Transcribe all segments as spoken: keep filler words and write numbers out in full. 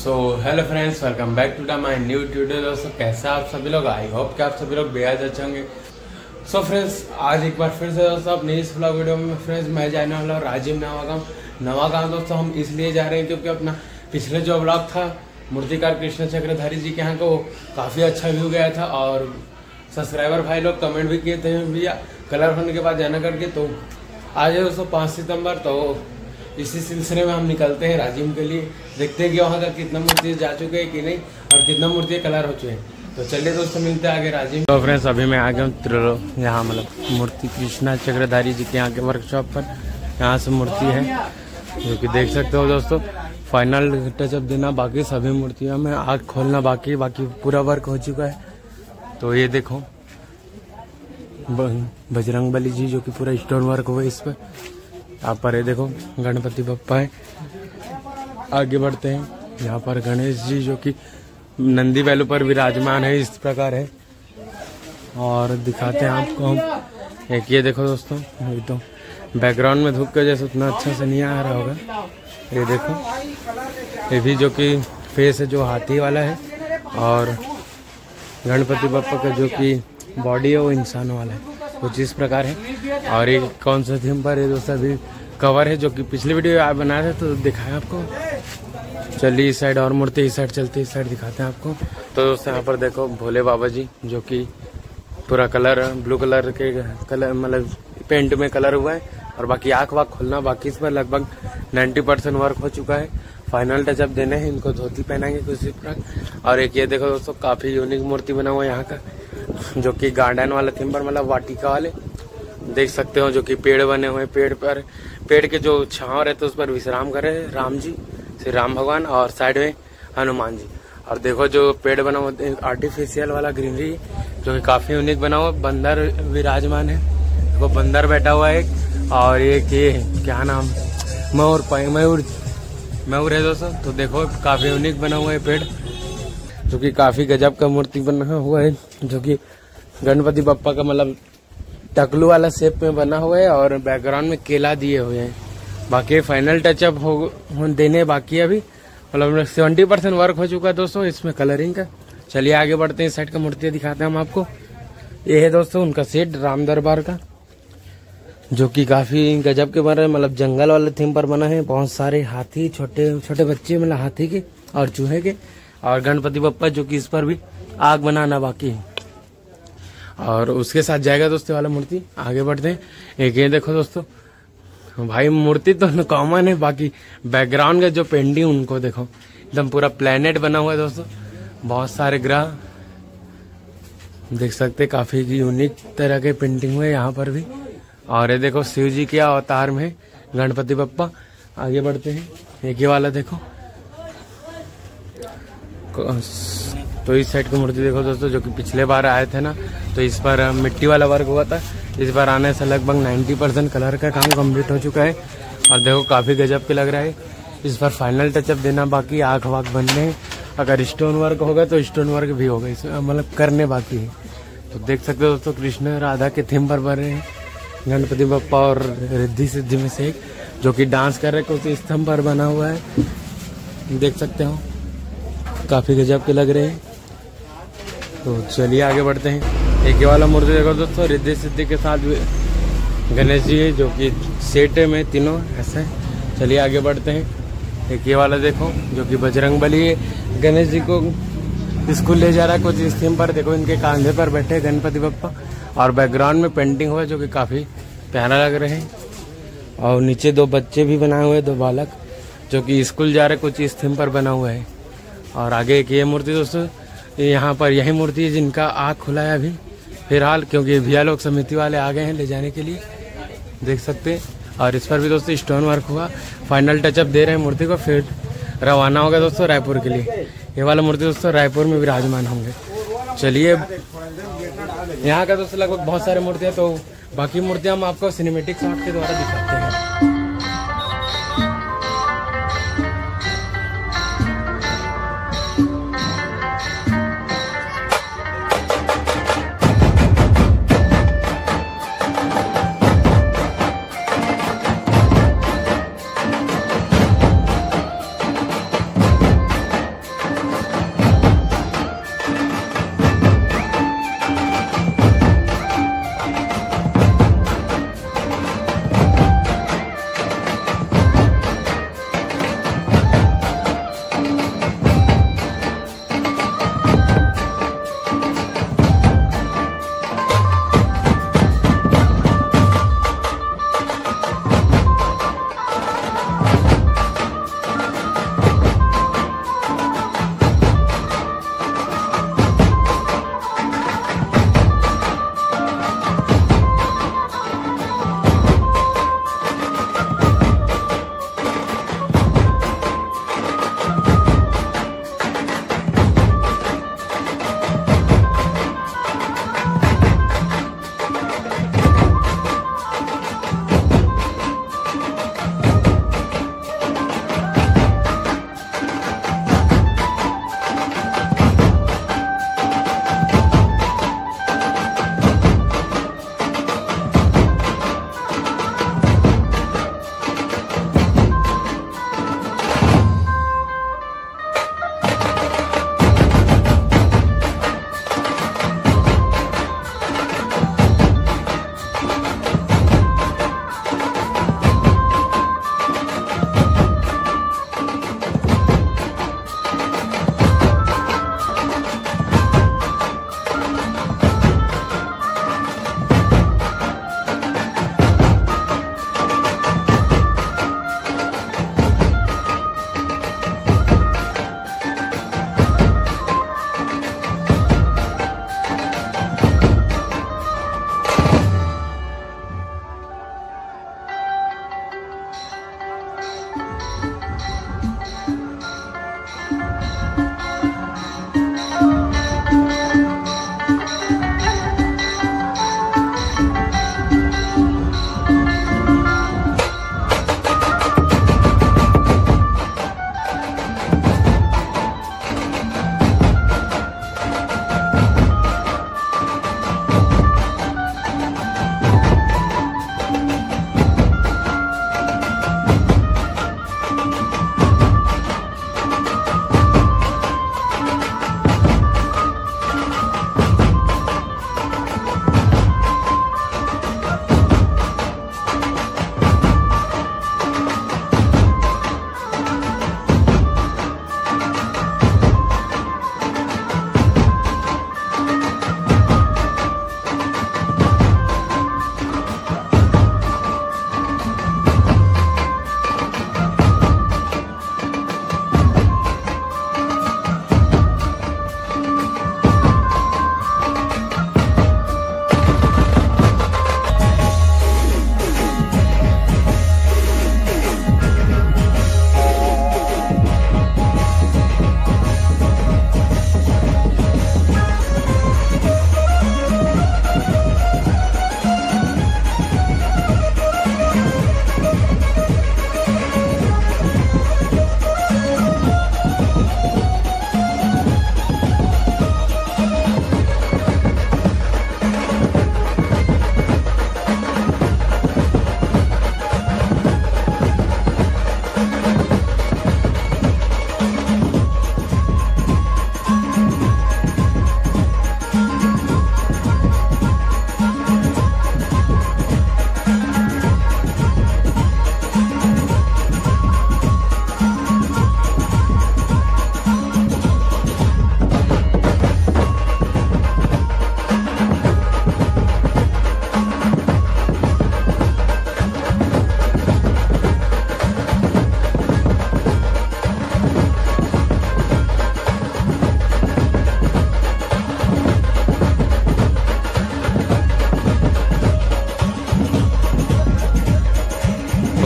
So hello friends, welcome back to my new tutorial. दोस्तों कैसे आप सभी लोग, आई होप कि आप सभी लोग बेहद अच्छे होंगे। सो फ्रेंड्स, आज एक बार फिर से दोस्तों अपनी इस व्लॉग वीडियो में फ्रेंड्स मैं जाने वाला हूँ राजीव नवागांव। नवागांव दोस्तों हम इसलिए जा रहे हैं क्योंकि अपना पिछले जो व्लॉग था मूर्तिकार कृष्ण चक्रधारी जी के यहाँ का, वो काफ़ी अच्छा व्यू गया था और सब्सक्राइबर भाई लोग कमेंट भी किए थे भैया कलर होने के बाद जाना करके। तो आज है दोस्तों पाँच सितंबर, तो इसी सिलसिले में हम निकलते हैं राजिम के लिए। देखते हैं कि वहाँ का कितना मूर्ति जा चुके हैं कि नहीं और कितना मूर्ति कलर हो चुके हैं। तो चलिए दोस्तों मिलते हैं आगे राजिम। तो फ्रेंड्स अभी मैं आ गया हूँ त्रिलो, यहाँ मतलब मूर्ति कृष्णा चक्रधारी जी के यहाँ के वर्कशॉप पर। यहाँ से मूर्ति है जो कि देख सकते हो दोस्तों। फाइनल टचअप देना बाकी, सभी मूर्तियों में आग खोलना बाकी बाकी पूरा वर्क हो चुका है। तो ये देखो बजरंग बली जी जो कि पूरा स्टोन वर्क हुआ है इस पर। यहाँ पर ये देखो गणपति बप्पा है। आगे बढ़ते हैं, यहाँ पर गणेश जी जो कि नंदी बैलों पर विराजमान है, इस प्रकार है। और दिखाते हैं आपको हम। एक ये देखो दोस्तों, एकदम बैकग्राउंड में धूप के जैसे उतना अच्छा से नहीं आ रहा होगा। ये देखो, ये भी जो कि फेस है जो हाथी वाला है, और गणपति बप्पा का जो कि बॉडी है वो इंसान वाला है, कुछ इस प्रकार है। और ये कौन सा थीम पर है दोस्तों, अभी कवर है जो कि पिछली वीडियो आप बनाए थे तो दिखाया आपको। चलिए इस साइड और मूर्ति, इस साइड चलते इस साइड दिखाते हैं आपको। तो दोस्तों यहाँ पर देखो भोले बाबा जी जो कि पूरा कलर ब्लू कलर के कलर मतलब पेंट में कलर हुआ है, और बाकी आँख वाख खोलना बाकी, इस पर लगभग नाइन्टी परसेंट वर्क हो चुका है। फाइनल टचअप देने हैं, इनको धोती पहनाएंगे कुछ इस प्रकार। और एक ये देखो दोस्तों काफी यूनिक मूर्ति बना हुआ है यहाँ का, जो कि गार्डन वाला थीम पर मतलब वाटिका वाले देख सकते हो, जो कि पेड़ बने हुए, पेड़ पर पेड़ के जो छांव रहते उस पर विश्राम कर रहे हैं राम जी, श्री राम भगवान, और साइड में हनुमान जी। और देखो जो पेड़ बना हुआ आर्टिफिशियल वाला ग्रीनरी जो कि काफी यूनिक बना हुआ। बंदर विराजमान है, देखो बंदर बैठा हुआ है एक, और एक ये क्या नाम मयूर मयूर मयूर है दोस्तों। तो देखो काफी यूनिक बना हुआ है पेड़, जो कि काफी गजब का मूर्ति बना हुआ है, जो कि गणपति बप्पा का मतलब टकलू वाला शेप में बना हुआ है, और बैकग्राउंड में केला दिए हुए हैं। बाकी फाइनल टचअप हो देने बाकी है अभी, मतलब सेवेंटी परसेंट वर्क हो चुका है दोस्तों इसमें कलरिंग का। चलिए आगे बढ़ते हैं, इस साइड का मूर्तियां दिखाते हैं हम आपको। ये है दोस्तों उनका सेट राम दरबार का, जो कि काफी गजब के बन रहे, मतलब जंगल वाले थीम पर बना है। बहुत सारे हाथी, छोटे छोटे बच्चे मतलब हाथी के और चूहे के, और गणपति बप्पा जो कि इस पर भी आग बनाना बाकी है। और उसके साथ जाएगा दोस्तों वाला मूर्ति। आगे बढ़ते हैं, एक ये देखो दोस्तों भाई मूर्ति तो कॉमन है, बाकी बैकग्राउंड का जो पेंटिंग उनको देखो, एकदम पूरा प्लेनेट बना हुआ है दोस्तों। बहुत सारे ग्रह देख सकते, काफी यूनिक तरह के पेंटिंग हुए यहाँ पर भी। और ये देखो शिव जी के अवतार में गणपति बप्पा। आगे बढ़ते हैं, एक ये वाला देखो। तो इस साइड की मूर्ति देखो दोस्तों, जो कि पिछले बार आए थे ना, तो इस पर मिट्टी वाला वर्क हुआ था। इस बार आने से लगभग नब्बे परसेंट कलर का काम कंप्लीट हो चुका है, और देखो काफी गजब के लग रहा है। इस पर फाइनल टचअप देना बाकी, आँख वाख बनने हैं। अगर स्टोन वर्क होगा तो स्टोन वर्क भी होगा, इसमें मतलब करने बाकी है। तो देख सकते हो दोस्तों कृष्ण राधा के थीम पर बन रहे हैं गणपति बप्पा, और रिद्धि सिद्धि में से एक जो कि डांस कर रहे कुछ स्तंभ पर बना हुआ है, देख सकते हो काफी गजब के लग रहे हैं। तो चलिए आगे बढ़ते हैं, एक ये वाला मूर्ति देखो दोस्तों रिद्धि सिद्धि के साथ गणेश जी है, जो कि सेट में तीनों ऐसे। चलिए आगे बढ़ते हैं, एक ये वाला देखो जो कि बजरंग बली है, गणेश जी को स्कूल ले जा रहा है कुछ इस थीम पर। देखो इनके कांधे पर बैठे गणपति बप्पा, और बैकग्राउंड में पेंटिंग हुआ जो कि काफी प्यारा लग रहे हैं। और नीचे दो बच्चे भी बनाए हुए, दो बालक जो कि स्कूल जा रहे कुछ इस थीम पर बना हुआ है। और आगे एक ये मूर्ति दोस्तों, यहाँ पर यही मूर्ति है जिनका आँख खुला है अभी फिलहाल, क्योंकि भैया लोग समिति वाले आ गए हैं ले जाने के लिए, देख सकते हैं। और इस पर भी दोस्तों स्टोन वर्क हुआ। फाइनल टचअप दे रहे हैं मूर्ति को, फिर रवाना होगा दोस्तों रायपुर के लिए। ये वाला मूर्ति दोस्तों रायपुर में विराजमान होंगे। चलिए यहाँ का दोस्तों लगभग बहुत सारे मूर्तियाँ, तो बाकी मूर्तियाँ हम आपको सिनेमेटिक शॉट के द्वारा दिखाते हैं।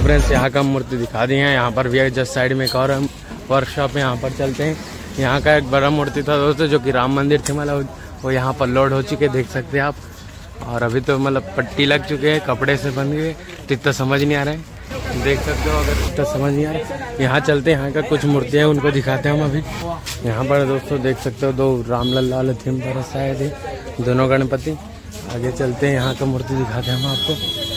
फ्रेंड्स यहाँ का मूर्ति दिखा दी है। यहाँ पर भी जस्ट साइड में एक और वर्कशॉप है, यहाँ पर चलते हैं। यहाँ का एक बड़ा मूर्ति था दोस्तों जो कि राम मंदिर थे, मतलब वो यहाँ पर लोड हो चुके, देख सकते हैं आप। और अभी तो मतलब पट्टी लग चुके हैं, कपड़े से बंध गए, तो इतना समझ नहीं आ रहा है, देख सकते हो। अगर इतना समझ नहीं आ रहा है, यहाँ चलते हैं, यहाँ का कुछ मूर्तियाँ हैं उनको दिखाते हैं हम अभी। यहाँ पर दोस्तों देख सकते हो दो रामलला वाले थीम पर शायद है, दोनों गणपति। आगे चलते हैं, यहाँ का मूर्ति दिखाते हैं हम आपको।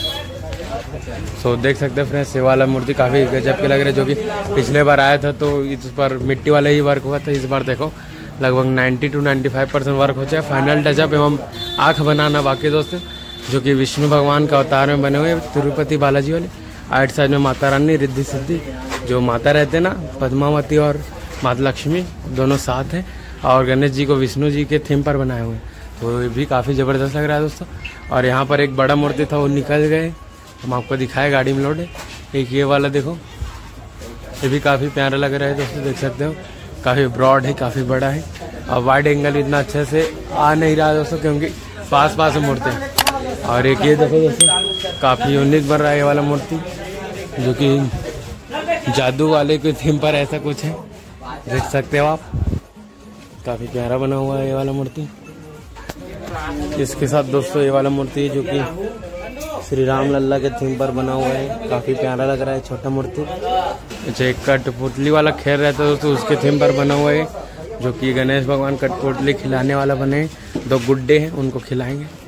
सो देख सकते हैं फ्रेंड्स, ये वाला मूर्ति काफ़ी गजब के लग रहे हैं, जो कि पिछले बार आया था तो इस पर मिट्टी वाला ही वर्क हुआ था। इस बार देखो लगभग नब्बे टू पचानवे परसेंट वर्क हो जाए। फाइनल टचअप एवं आँख बनाना बाकी दोस्तों, जो कि विष्णु भगवान का अवतार में बने हुए तिरुपति बालाजी वाले। आइट साइड में माता रानी रिद्धि सिद्धि जो माता रहते हैं ना, पद्मावती और माता लक्ष्मी दोनों साथ हैं। और गणेश जी को विष्णु जी के थीम पर बनाए हुए हैं, तो ये भी काफ़ी ज़बरदस्त लग रहा है दोस्तों। और यहाँ पर एक बड़ा मूर्ति था, वो निकल गए, हम आपको दिखाए, गाड़ी में लोड है। एक ये वाला देखो, ये भी काफ़ी प्यारा लग रहा है दोस्तों, देख सकते हो। काफ़ी ब्रॉड है, काफ़ी बड़ा है। और वाइड एंगल इतना अच्छे से आ नहीं रहा दोस्तों, क्योंकि पास पास है मूर्ति। और एक ये देखो दोस्तों, काफ़ी यूनिक बन रहा है ये वाला मूर्ति, जो कि जादू वाले के थीम पर ऐसा कुछ है, देख सकते हो आप। काफ़ी प्यारा बना हुआ है ये वाला मूर्ति। इसके साथ दोस्तों ये वाला मूर्ति जो कि श्री राम लल्ला के थीम पर बना हुआ है, काफ़ी प्यारा लग रहा है, छोटा मूर्ति। अच्छा, एक कठपुतली वाला खेल रहता है दोस्तों, उसके थीम पर बना हुआ है, जो कि गणेश भगवान कठपुतली खिलाने वाला बने। दो गुड्डे हैं, उनको खिलाएंगे।